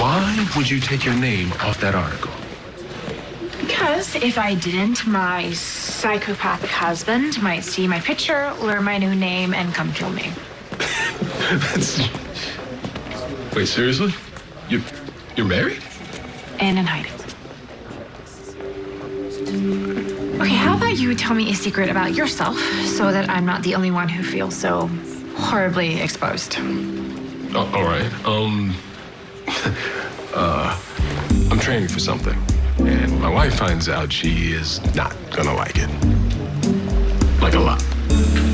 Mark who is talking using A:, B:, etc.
A: Why would you take your name off that article?
B: Because if I didn't, my psychopathic husband might see my picture, learn my new name, and come kill me.
A: Wait, seriously? You're married?
B: And in hiding. Okay, how about you tell me a secret about yourself so that I'm not the only one who feels so horribly exposed?
A: Oh, all right. I'm training for something, and my wife finds out she is not gonna like it. Like a lot.